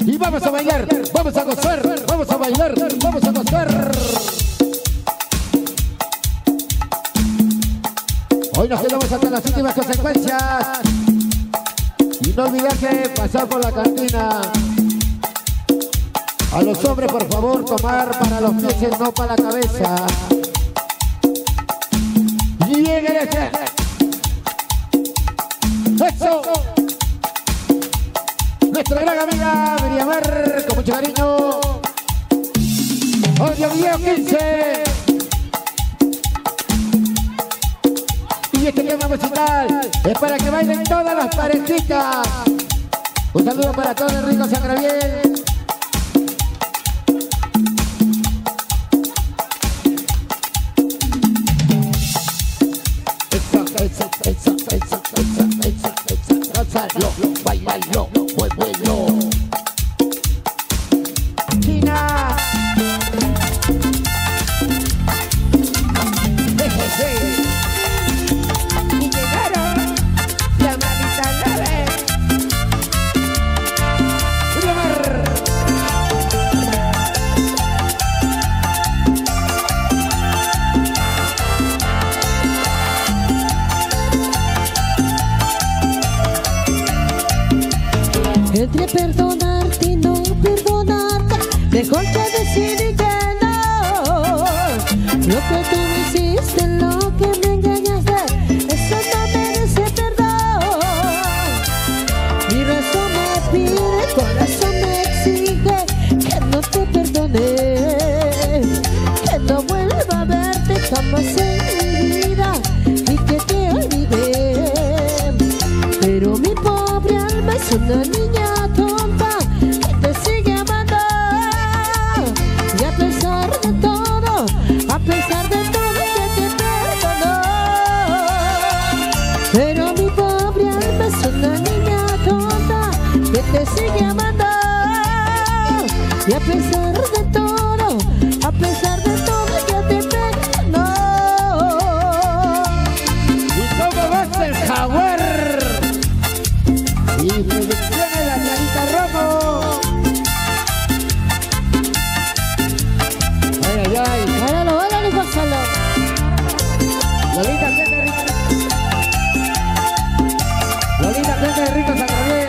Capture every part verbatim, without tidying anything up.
Y vamos a bailar, vamos a gozar, vamos a bailar, vamos a gozar. Hoy nos quedamos hasta las últimas consecuencias. Y no olvidarse pasar por la cantina. A los hombres, por favor, tomar para los pies, no para la cabeza. Y lleguen ese. ¡Eso! Nuestra gran amiga Miriamar, con mucho cariño. Audio Video quince. Y este tema musical es para que bailen todas las parejitas. Un saludo para todo el rico Sangraviel. Esa, esa, esa, esa, esa, esa, esa, gózalo, bailalo, muévelo. China. Y llegaron la mamita nave. Entre perdonarte y no perdonarte, mejor que decir que no. Lo que tú me hiciste, lo que me engañaste, eso no merece perdón. Mi razón me pide, el corazón me exige que no te perdone, que no vuelva a verte jamás en mi vida y que te olvide. Pero mi pobre alma es una niña tonta que te sigue amando, y a pesar de todo, a pesar de todo que te perdonó. Pero mi pobre alma es una niña tonta que te sigue amando, y a pesar de todo, a pesar de todo que te perdonó. ¿Y cómo vas el jaguar? Y producciones la Clarita Romo. Ay, ay, ay. Báilalo, báilalo y gózalo. Lolita, gente rica. Lolita, gente rica, San Gabriel.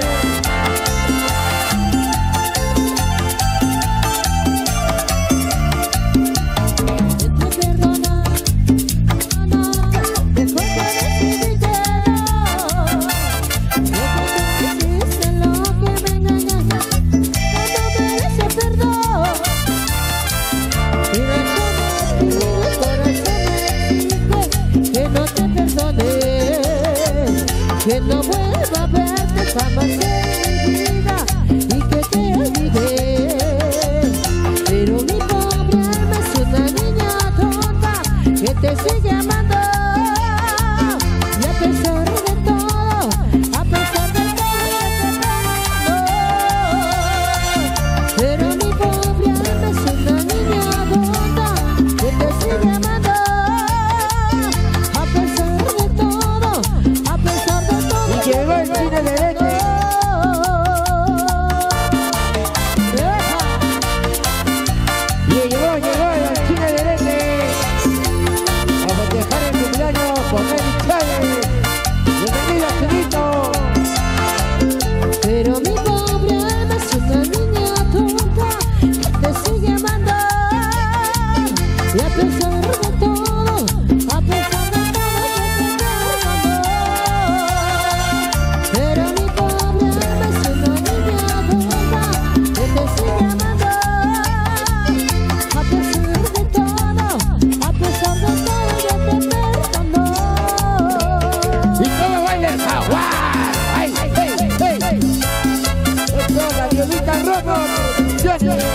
Que no vuelva a verte jamás en mi vida y que te olvide. Pero mi pobre alma es una niña tonta que te sigue amando, y a pesar de todo, a pesar de todo que te perdonó. Pero mi pobre alma es una niña tonta que te sigue amando, a pesar de todo, a pesar de todo. Llegó el cine de leche. Y llegó, llegó el cine de leche. A festejar el cumpleaños con Eric Chávez. Bienvenido, Chinito. Pero mi pobre alma es una niña tonta que te sigue amando, y a pesar de todo, a pesar de todo que te perdonó. Pero mi pobre alma es una niña tonta que te sigue amando, a pesar de todo, a pesar de todo que te perdonó. ¿Y cómo baila el jaguar? ¡Ay, hey, hey, hey! Esto es la Violita Romo. Producciones.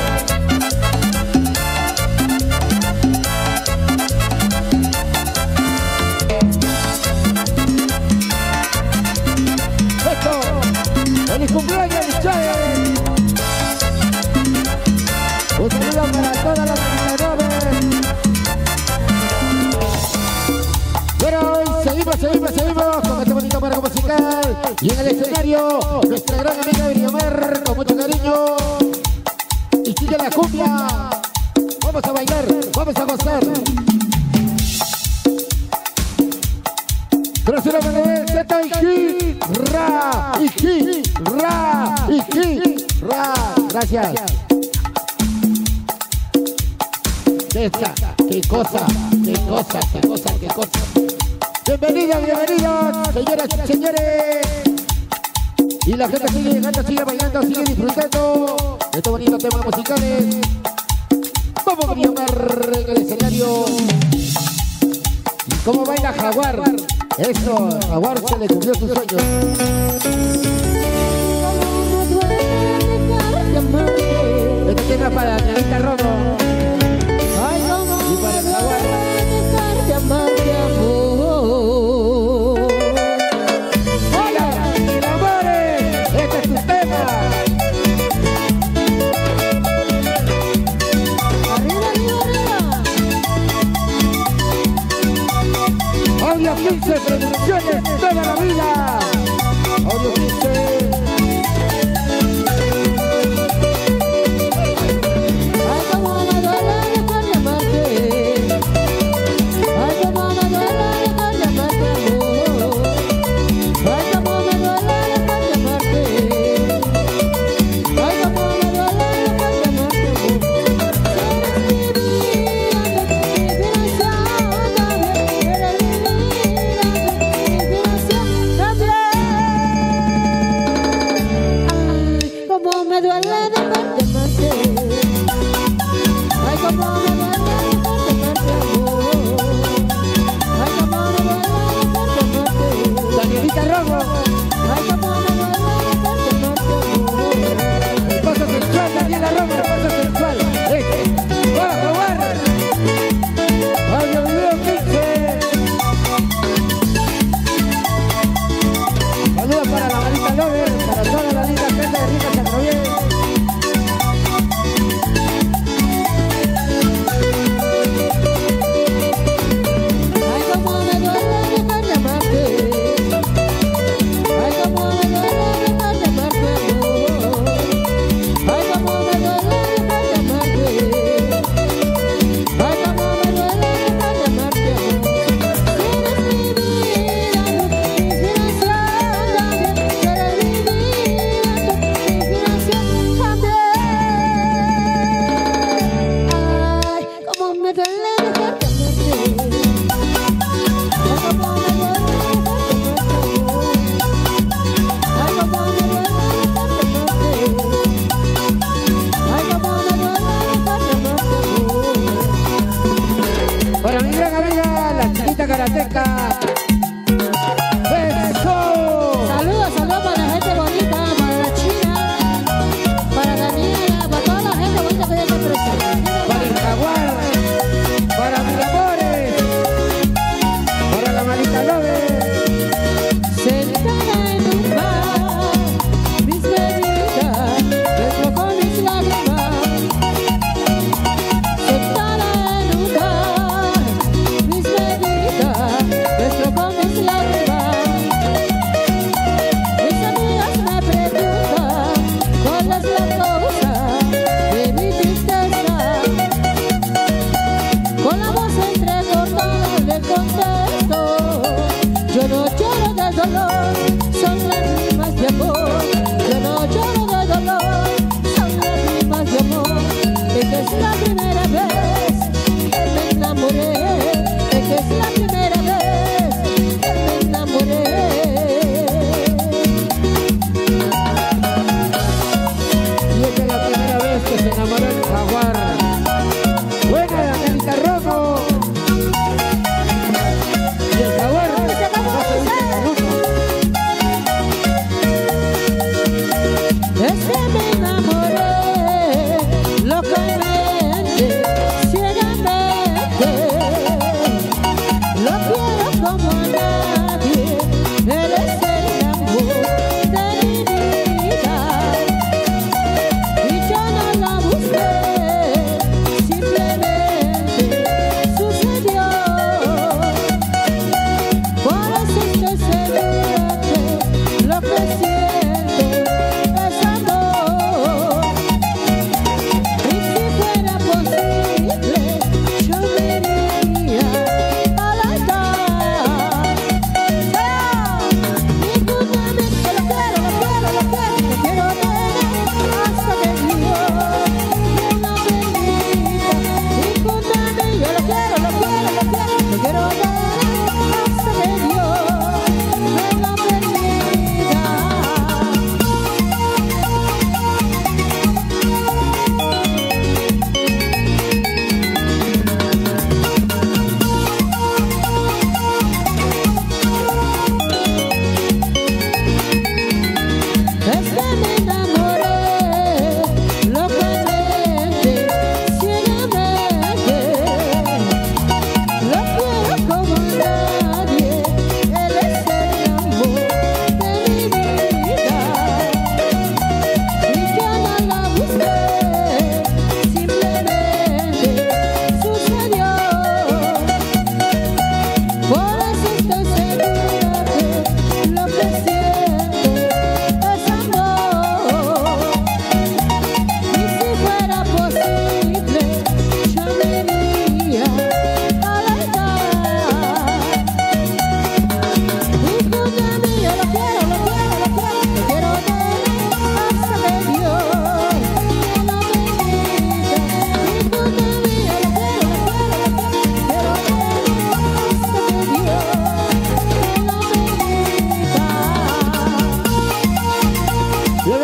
¡Feliz cumpleaños, Chávez! Un saludo para todas las treinta y nueve. Pero hoy seguimos, seguimos, seguimos con este bonito marco musical. Y en el escenario, nuestra gran amiga Miriamar, con mucho cariño. cumbia. Vamos a bailar, vamos a gozar. Tercera Manuel, Z y Ki, Ra, y Ki, Ra, y Ki, Ra. Gracias. Esta, qué cosa, qué cosa, qué cosa, qué cosa. Bienvenidos, bienvenidos, señoras y señores. Y la gente sigue llegando, sigue bailando, sigue disfrutando de estos bonitos temas musicales. Vamos a llamar en el escenario. ¿Cómo baila Jaguar? Eso, Jaguar se le cumplió su sueño. Este tema es para Ñanita Romo. Y para el Jaguar. ¡Hola, mis amores! Este es tu tema. Arriba, arriba, arriba. Audio quince Producciones, toda la vida. Audio quince. Para mi gran amiga, la chiquita karateca. ¡Eso! Saludos, saludos para la gente bonita, para la China, para la niña, para toda la gente bonita que está presente. Para el Jaguar, para mis amores, para la Manita Lover. Sentada en un bar, mis bebidas, desbocó mis lágrimas. Sentada en un bar, mis bebidas, desbocó mis lágrimas. Mis amigas me preguntan cuál es la causa de mi tristeza. Con la voz entrecortada le contesto: yo no lloro de dolor, son lágrimas de amor. Yo no lloro de dolor, son lágrimas de amor. Es que es la primera vez que me enamoré. Es que es la primera vez que me enamoré. Y esta es la primera vez que se enamoró el Jaguar. Buena la Ñanita Romo. Y el Jaguar no se dice nunca. Es que me enamoré locamente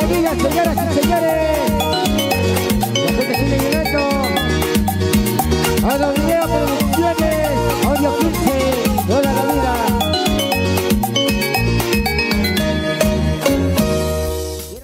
bienvenidas, señoras y señores.